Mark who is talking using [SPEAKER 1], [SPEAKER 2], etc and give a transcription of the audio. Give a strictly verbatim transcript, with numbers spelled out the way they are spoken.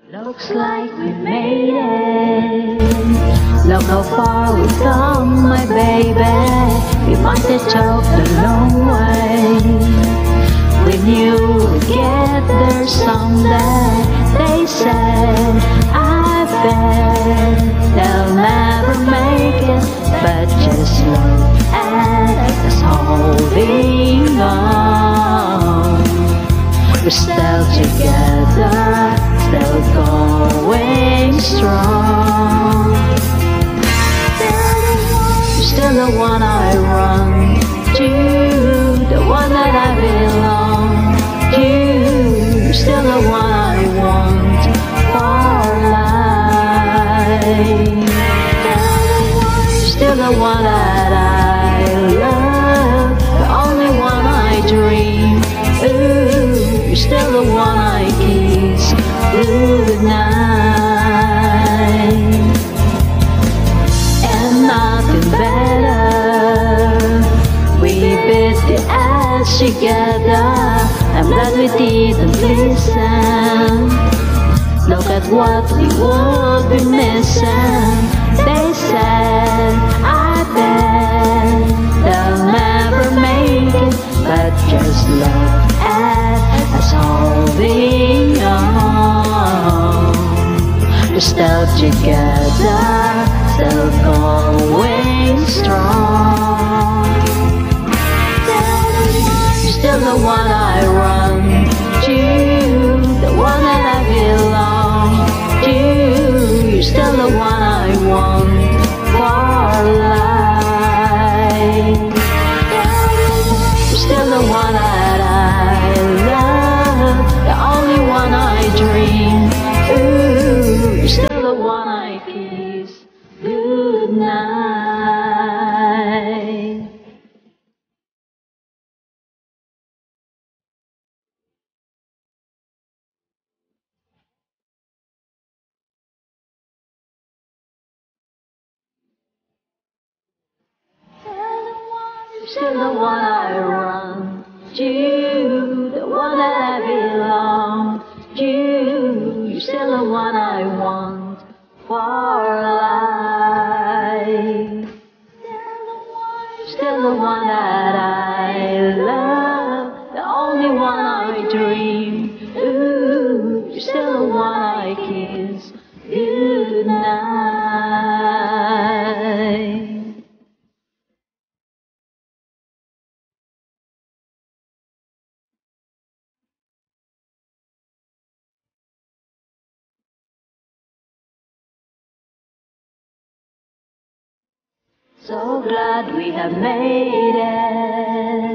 [SPEAKER 1] Looks like we made it. Look how far we've come, my baby. We must have talked a long way. We knew we'd get there someday. They said, I bet they'll never make it, but just look at us holding on. We're still together, still going strong. You're still the one I run to, the one that I belong to. You're still the one I want for life. You're still the one that I love, the only one I dream. Ooh, you're still the one I kiss good night. And nothing better, we bit the edge together. I'm glad we didn't listen. Look at what we would be missing. They said, I bet they'll never make it, but just look at us holding on. We're still together, still going strong. You're still the one I run to, the one that I belong to. You're still the one I want for life. You're still the one that I love, the only one I dream. Ooh, you're still the one I kiss good night. You're still the one I run to, the one that I belong to. You're still the one I want for life. You're still the one that I love, the only one I dream. Ooh, you're still the one I kiss good night. So glad we have made it.